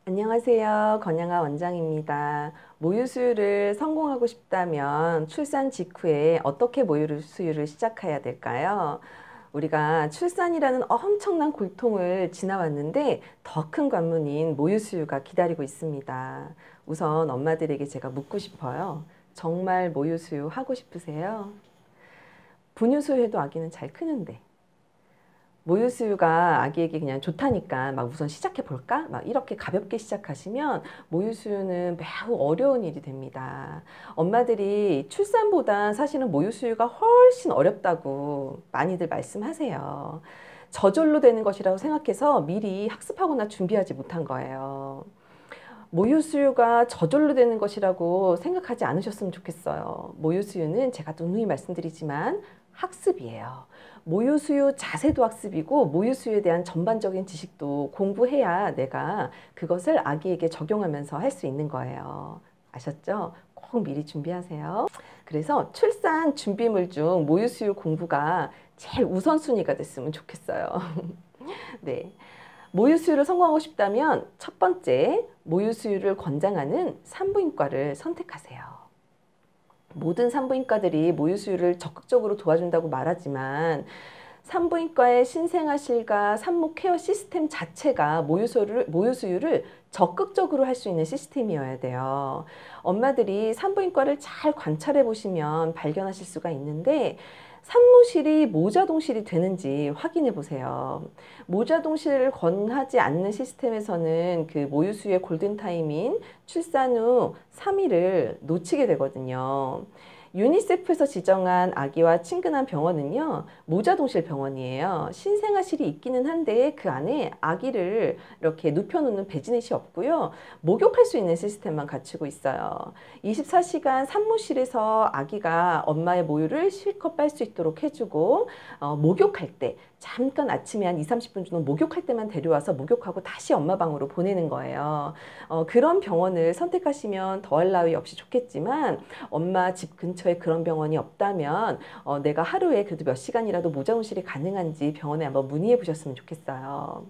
안녕하세요. 권양아 원장입니다. 모유 수유를 성공하고 싶다면 출산 직후에 어떻게 모유 수유를 시작해야 될까요? 우리가 출산이라는 엄청난 고통을 지나왔는데 더 큰 관문인 모유 수유가 기다리고 있습니다. 우선 엄마들에게 제가 묻고 싶어요. 정말 모유 수유 하고 싶으세요? 분유 수유해도 아기는 잘 크는데. 모유수유가 아기에게 그냥 좋다니까 막 우선 시작해 볼까? 막 이렇게 가볍게 시작하시면 모유수유는 매우 어려운 일이 됩니다. 엄마들이 출산보다 사실은 모유수유가 훨씬 어렵다고 많이들 말씀하세요. 저절로 되는 것이라고 생각해서 미리 학습하거나 준비하지 못한 거예요. 모유수유가 저절로 되는 것이라고 생각하지 않으셨으면 좋겠어요. 모유수유는 제가 누누이 말씀드리지만 학습이에요. 모유수유 자세도 학습이고 모유수유에 대한 전반적인 지식도 공부해야 내가 그것을 아기에게 적용하면서 할 수 있는 거예요. 아셨죠? 꼭 미리 준비하세요. 그래서 출산 준비물 중 모유수유 공부가 제일 우선순위가 됐으면 좋겠어요. 네. 모유수유를 성공하고 싶다면 첫 번째, 모유수유를 권장하는 산부인과를 선택하세요. 모든 산부인과들이 모유수유를 적극적으로 도와준다고 말하지만 산부인과의 신생아실과 산모 케어 시스템 자체가 모유수유를 적극적으로 할 수 있는 시스템이어야 돼요. 엄마들이 산부인과를 잘 관찰해 보시면 발견하실 수가 있는데 산모실이 모자동실이 되는지 확인해 보세요. 모자동실을 권하지 않는 시스템에서는 그 모유수유의 골든타임인 출산 후 3일을 놓치게 되거든요. 유니세프에서 지정한 아기와 친근한 병원은요, 모자동실 병원이에요. 신생아실이 있기는 한데 그 안에 아기를 이렇게 눕혀놓는 배지넷이 없고요. 목욕할 수 있는 시스템만 갖추고 있어요. 24시간 산모실에서 아기가 엄마의 모유를 실컷 빨 수 있도록 해주고 목욕할 때 잠깐 아침에 한 20-30분 정도 목욕할 때만 데려와서 목욕하고 다시 엄마 방으로 보내는 거예요. 그런 병원을 선택하시면 더할 나위 없이 좋겠지만 엄마 집 근처에 그런 병원이 없다면 내가 하루에 그래도 몇 시간이라도 모자운실이 가능한지 병원에 한번 문의해 보셨으면 좋겠어요.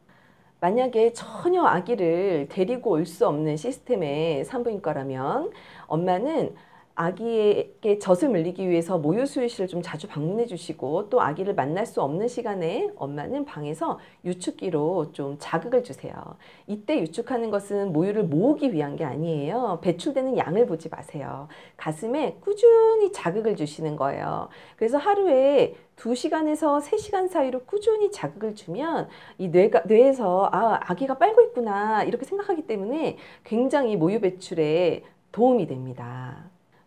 만약에 전혀 아기를 데리고 올 수 없는 시스템의 산부인과라면 엄마는 아기에게 젖을 물리기 위해서 모유수유실을 좀 자주 방문해 주시고 또 아기를 만날 수 없는 시간에 엄마는 방에서 유축기로 좀 자극을 주세요. 이때 유축하는 것은 모유를 모으기 위한 게 아니에요. 배출되는 양을 보지 마세요. 가슴에 꾸준히 자극을 주시는 거예요. 그래서 하루에 2시간에서 3시간 사이로 꾸준히 자극을 주면 이 뇌에서 아기가 빨고 있구나 이렇게 생각하기 때문에 굉장히 모유 배출에 도움이 됩니다.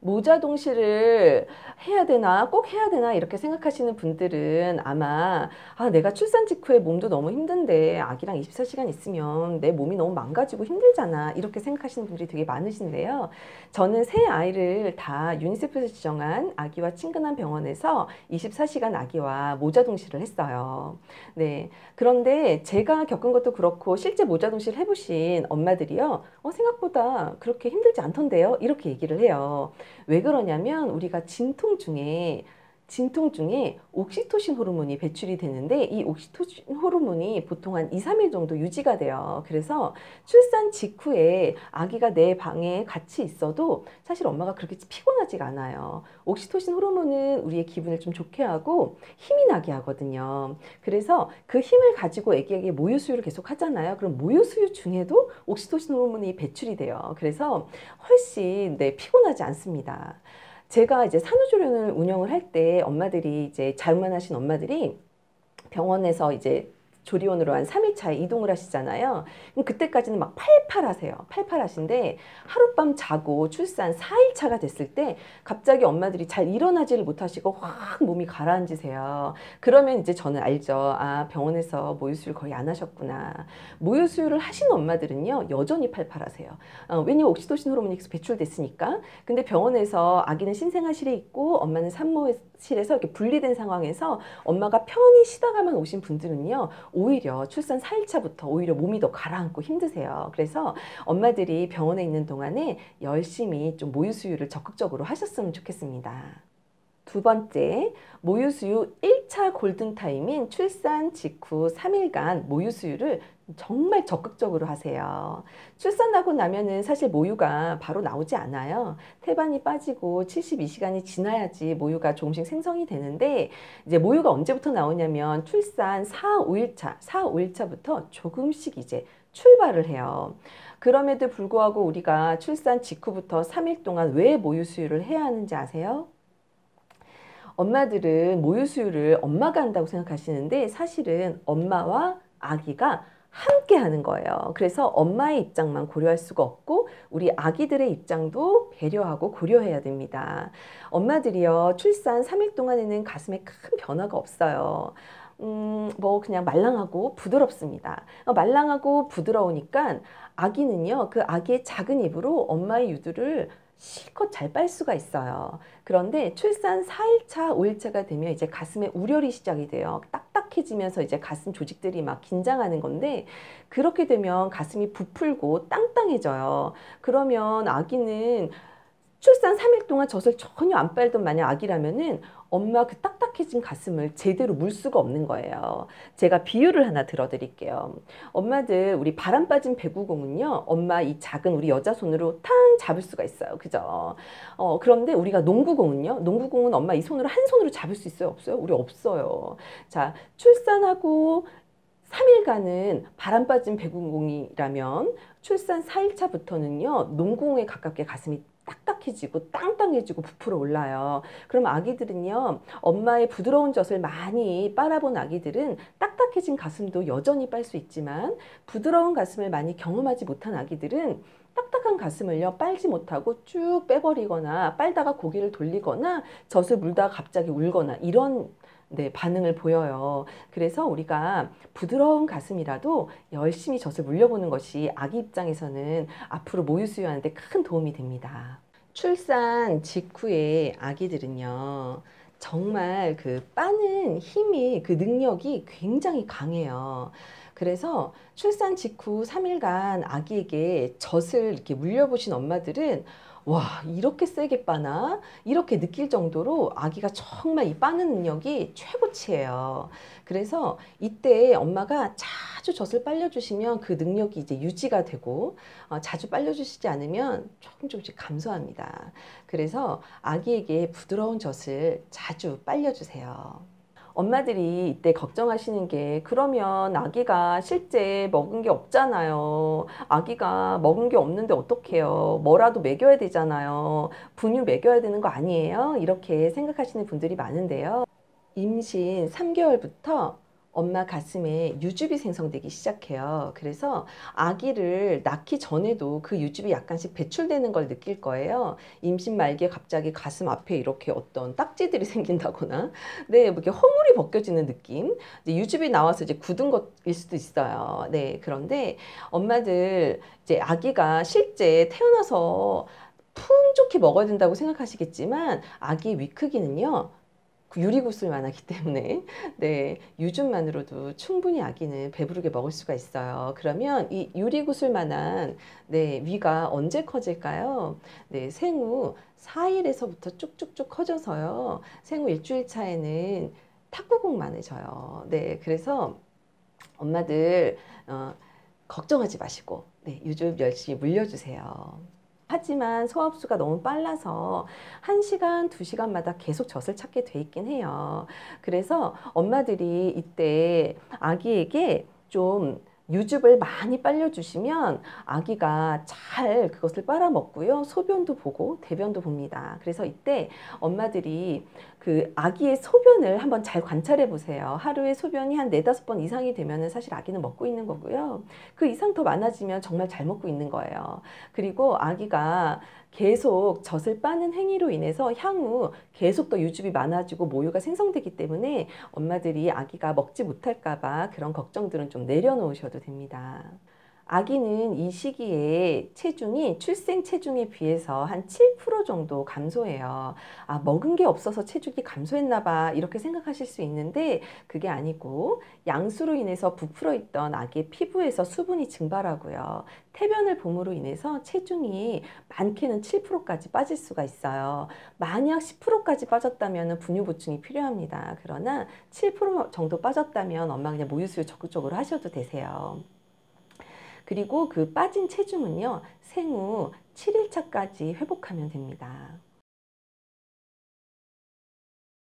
모자동실을 해야 되나 꼭 해야 되나 이렇게 생각하시는 분들은 아마 내가 출산 직후에 몸도 너무 힘든데 아기랑 24시간 있으면 내 몸이 너무 망가지고 힘들잖아 이렇게 생각하시는 분들이 되게 많으신데요. 저는 세 아이를 다 유니세프에서 지정한 아기와 친근한 병원에서 24시간 아기와 모자동실을 했어요. 네. 그런데 제가 겪은 것도 그렇고 실제 모자동실 해보신 엄마들이요. 생각보다 그렇게 힘들지 않던데요. 이렇게 얘기를 해요. 왜 그러냐면 우리가 진통 중에 옥시토신 호르몬이 배출이 되는데 이 옥시토신 호르몬이 보통 한 2-3일 정도 유지가 돼요. 그래서 출산 직후에 아기가 내 방에 같이 있어도 사실 엄마가 그렇게 피곤하지가 않아요. 옥시토신 호르몬은 우리의 기분을 좀 좋게 하고 힘이 나게 하거든요. 그래서 그 힘을 가지고 아기에게 모유수유를 계속 하잖아요. 그럼 모유수유 중에도 옥시토신 호르몬이 배출이 돼요. 그래서 훨씬 피곤하지 않습니다. 제가 이제 산후조리원을 운영을 할 때 엄마들이 이제 자유만하신 엄마들이 병원에서 이제 조리원으로 한 3일차에 이동을 하시잖아요. 그럼 그때까지는 막 팔팔하세요. 팔팔하신데 하룻밤 자고 출산 4일차가 됐을 때 갑자기 엄마들이 잘 일어나지를 못하시고 확 몸이 가라앉으세요. 그러면 이제 저는 알죠. 병원에서 모유수유를 거의 안 하셨구나. 모유수유를 하신 엄마들은요. 여전히 팔팔하세요. 왜냐면 옥시토신 호르몬이 배출됐으니까. 근데 병원에서 아기는 신생아실에 있고 엄마는 산모실에서 이렇게 분리된 상황에서 엄마가 편히 쉬다가만 오신 분들은요. 오히려 출산 4일차부터 오히려 몸이 더 가라앉고 힘드세요. 그래서 엄마들이 병원에 있는 동안에 열심히 좀 모유수유를 적극적으로 하셨으면 좋겠습니다. 두 번째, 모유수유 1차 골든타임인 출산 직후 3일간 모유수유를 정말 적극적으로 하세요. 출산하고 나면은 사실 모유가 바로 나오지 않아요. 태반이 빠지고 72시간이 지나야지 모유가 조금씩 생성이 되는데, 이제 모유가 언제부터 나오냐면 출산 4, 5일차, 4, 5일차부터 조금씩 이제 출발을 해요. 그럼에도 불구하고 우리가 출산 직후부터 3일 동안 왜 모유수유를 해야 하는지 아세요? 엄마들은 모유 수유를 엄마가 한다고 생각하시는데 사실은 엄마와 아기가 함께 하는 거예요. 그래서 엄마의 입장만 고려할 수가 없고 우리 아기들의 입장도 배려하고 고려해야 됩니다. 엄마들이요, 출산 3일 동안에는 가슴에 큰 변화가 없어요. 뭐 그냥 말랑하고 부드럽습니다. 말랑하고 부드러우니까 아기는요, 그 아기의 작은 입으로 엄마의 유두를 실컷 잘 빨 수가 있어요. 그런데 출산 4일차, 5일차가 되면 이제 가슴에 우려이 시작이 돼요. 딱딱해지면서 이제 가슴 조직들이 막 긴장하는 건데, 그렇게 되면 가슴이 부풀고 땅땅해져요. 그러면 아기는 출산 3일 동안 젖을 전혀 안 빨던 만약 아기라면은 엄마 그 딱딱해진 가슴을 제대로 물 수가 없는 거예요. 제가 비유를 하나 들어드릴게요. 엄마들, 우리 바람 빠진 배구공은요, 엄마 이 작은 우리 여자 손으로 탕 잡을 수가 있어요. 그죠? 그런데 우리가 농구공은요, 농구공은 엄마 이 손으로 한 손으로 잡을 수 있어요? 없어요? 우리 없어요. 자, 출산하고 3일간은 바람 빠진 배구공이라면 출산 4일차부터는요, 농구공에 가깝게 가슴이 딱딱해지고 땅땅해지고 부풀어 올라요. 그럼 아기들은요, 엄마의 부드러운 젖을 많이 빨아본 아기들은 딱딱해진 가슴도 여전히 빨 수 있지만 부드러운 가슴을 많이 경험하지 못한 아기들은 딱딱한 가슴을요, 빨지 못하고 쭉 빼버리거나 빨다가 고개를 돌리거나 젖을 물다가 갑자기 울거나 이런 반응을 보여요. 그래서 우리가 부드러운 가슴이라도 열심히 젖을 물려보는 것이 아기 입장에서는 앞으로 모유 수유하는데 큰 도움이 됩니다. 출산 직후에 아기들은요, 정말 그 빠는 힘이, 그 능력이 굉장히 강해요. 그래서 출산 직후 3일간 아기에게 젖을 이렇게 물려보신 엄마들은 와, 이렇게 세게 빠나? 이렇게 느낄 정도로 아기가 정말 이 빠는 능력이 최고치예요. 그래서 이때 엄마가 자주 젖을 빨려주시면 그 능력이 이제 유지가 되고, 자주 빨려주시지 않으면 조금씩 감소합니다. 그래서 아기에게 부드러운 젖을 자주 빨려주세요. 엄마들이 이때 걱정하시는 게, 그러면 아기가 실제 먹은 게 없잖아요. 아기가 먹은 게 없는데 어떡해요? 뭐라도 먹여야 되잖아요. 분유 먹여야 되는 거 아니에요? 이렇게 생각하시는 분들이 많은데요. 임신 3개월부터 엄마 가슴에 유즙이 생성되기 시작해요. 그래서 아기를 낳기 전에도 그 유즙이 약간씩 배출되는 걸 느낄 거예요. 임신 말기에 갑자기 가슴 앞에 이렇게 어떤 딱지들이 생긴다거나, 네, 뭐 이렇게 허물이 벗겨지는 느낌. 이제 유즙이 나와서 이제 굳은 것일 수도 있어요. 네, 그런데 엄마들 이제 아기가 실제 태어나서 풍족히 먹어야 된다고 생각하시겠지만 아기의 위 크기는요, 유리구슬만 하기 때문에 네, 유즙만으로도 충분히 아기는 배부르게 먹을 수가 있어요. 그러면 이 유리구슬만한 네, 위가 언제 커질까요? 네, 생후 4일에서부터 쭉쭉쭉 커져서요. 생후 일주일 차에는 탁구공만해져요. 네, 그래서 엄마들 걱정하지 마시고 네, 유즙 열심히 물려주세요. 하지만 소화흡수가 너무 빨라서 1시간, 2시간마다 계속 젖을 찾게 돼 있긴 해요. 그래서 엄마들이 이때 아기에게 좀 유즙을 많이 빨려주시면 아기가 잘 그것을 빨아먹고요. 소변도 보고 대변도 봅니다. 그래서 이때 엄마들이 그 아기의 소변을 한번 잘 관찰해 보세요. 하루에 소변이 한 4-5번 이상이 되면 사실 아기는 먹고 있는 거고요. 그 이상 더 많아지면 정말 잘 먹고 있는 거예요. 그리고 아기가 계속 젖을 빠는 행위로 인해서 향후 계속 더 유즙이 많아지고 모유가 생성되기 때문에 엄마들이 아기가 먹지 못할까 봐 그런 걱정들은 좀 내려놓으셔도 됩니다. 아기는 이 시기에 체중이 출생 체중에 비해서 한 7% 정도 감소해요. 아, 먹은 게 없어서 체중이 감소했나 봐. 이렇게 생각하실 수 있는데 그게 아니고 양수로 인해서 부풀어 있던 아기의 피부에서 수분이 증발하고요. 태변을 봄으로 인해서 체중이 많게는 7%까지 빠질 수가 있어요. 만약 10%까지 빠졌다면 분유 보충이 필요합니다. 그러나 7% 정도 빠졌다면 엄마 그냥 모유수유 적극적으로 하셔도 되세요. 그리고 그 빠진 체중은요, 생후 7일차까지 회복하면 됩니다.